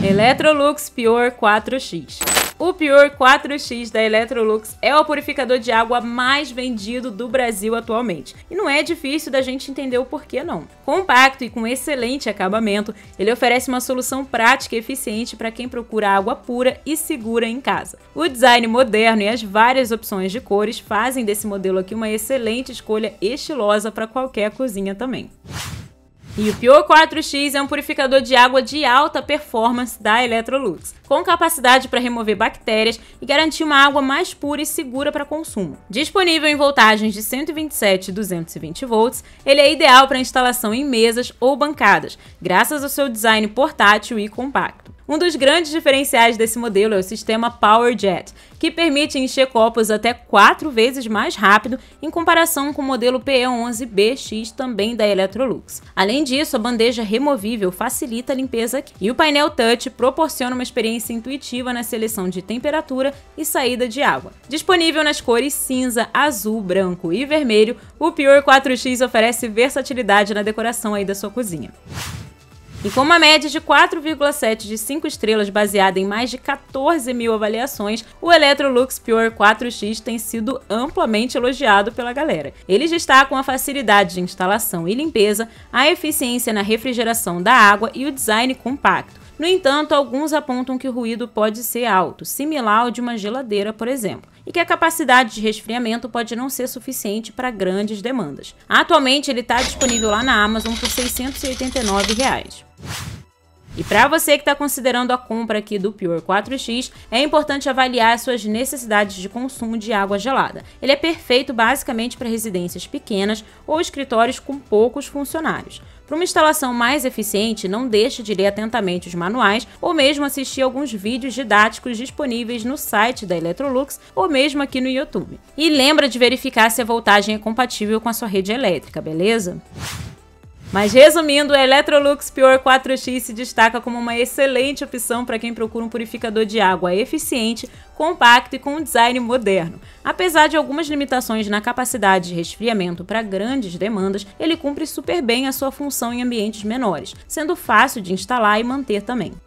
Electrolux Pure 4X. O Pure 4X da Electrolux é o purificador de água mais vendido do Brasil atualmente. E não é difícil da gente entender o porquê não. Compacto e com excelente acabamento, ele oferece uma solução prática e eficiente para quem procura água pura e segura em casa. O design moderno e as várias opções de cores fazem desse modelo aqui uma excelente escolha estilosa para qualquer cozinha também. E o Pure 4X é um purificador de água de alta performance da Electrolux, com capacidade para remover bactérias e garantir uma água mais pura e segura para consumo. Disponível em voltagens de 127 e 220 volts, ele é ideal para instalação em mesas ou bancadas, graças ao seu design portátil e compacto. Um dos grandes diferenciais desse modelo é o sistema PowerJet, que permite encher copos até 4 vezes mais rápido em comparação com o modelo PE11BX também da Electrolux. Além disso, a bandeja removível facilita a limpeza aqui, e o painel touch proporciona uma experiência intuitiva na seleção de temperatura e saída de água. Disponível nas cores cinza, azul, branco e vermelho, o Pure 4X oferece versatilidade na decoração aí da sua cozinha. E com uma média de 4,7 de 5 estrelas baseada em mais de 14 mil avaliações, o Electrolux Pure 4X tem sido amplamente elogiado pela galera. Eles destacam a facilidade de instalação e limpeza, a eficiência na refrigeração da água e o design compacto. No entanto, alguns apontam que o ruído pode ser alto, similar ao de uma geladeira, por exemplo, e que a capacidade de resfriamento pode não ser suficiente para grandes demandas. Atualmente, ele está disponível lá na Amazon por R$ 689. E para você que está considerando a compra aqui do Pure 4X, é importante avaliar as suas necessidades de consumo de água gelada. Ele é perfeito basicamente para residências pequenas ou escritórios com poucos funcionários. Para uma instalação mais eficiente, não deixe de ler atentamente os manuais ou mesmo assistir alguns vídeos didáticos disponíveis no site da Electrolux ou mesmo aqui no YouTube. E lembra de verificar se a voltagem é compatível com a sua rede elétrica, beleza? Mas resumindo, o Electrolux Pure 4X se destaca como uma excelente opção para quem procura um purificador de água eficiente, compacto e com um design moderno. Apesar de algumas limitações na capacidade de resfriamento para grandes demandas, ele cumpre super bem a sua função em ambientes menores, sendo fácil de instalar e manter também.